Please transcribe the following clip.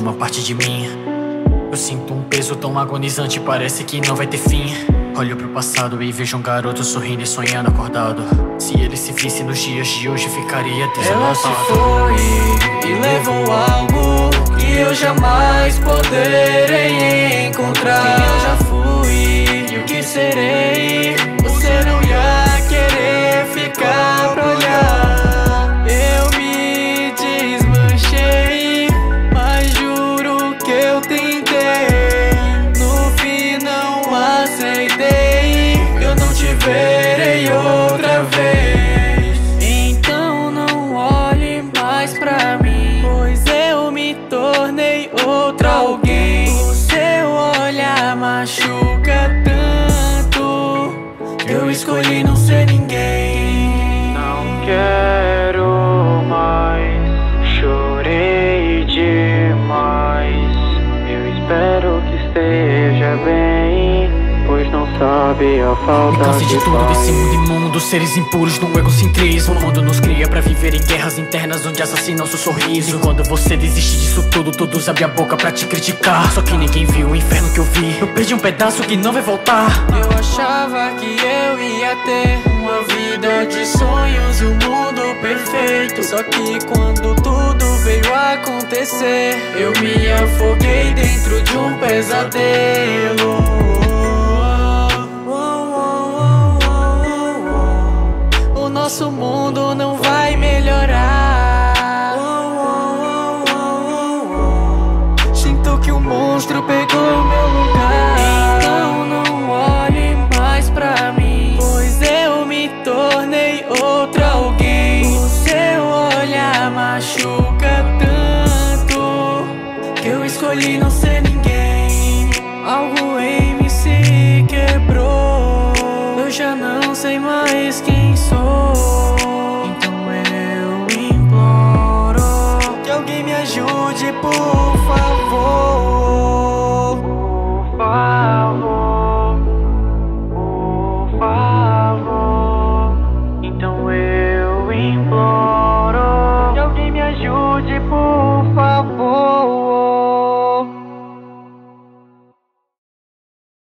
uma parte de mim. Eu sinto um peso tão agonizante, parece que não vai ter fim. Olho pro passado e vejo um garoto sorrindo e sonhando acordado. Se ele se visse nos dias de hoje, ficaria desolado. Ela se foi e levou algo que eu jamais poderei encontrar. Quem eu já fui e o que serei, você não ia querer ficar pra olhar. Eu me desmanchei, mas juro que eu tentei. No fim não aceitei, eu não te verei outra vez. Então não olhe mais pra mim, pois eu me tornei outro alguém. O seu olhar machuca tanto, eu escolhi não ser ninguém. Não quero mais, chorei demais. Eu espero que esteja bem, pois não sabe a falta. Me cansei de tudo faz. desse mundo imundo, seres impuros no egocentrismo. O mundo nos cria pra viver em guerras internas onde assassinam seu sorriso. E quando você desiste disso tudo, todos abrem a boca pra te criticar. Só que ninguém viu o inferno que eu vi. Eu perdi um pedaço que não vai voltar. Eu achava que eu ia ter uma vida de sonhos e um mundo perfeito. Só que quando tudo veio acontecer, eu me afoguei dentro de um pesadelo. O nosso mundo não vai melhorar. Sinto que o monstro pegou meu lugar. Então não olhe mais pra mim, pois eu me tornei outro alguém. O seu olhar machuca tanto, que eu escolhi não ser ninguém. Algo em mim se quebrou, eu já não sei mais quem sou. Então eu imploro que alguém me ajude, por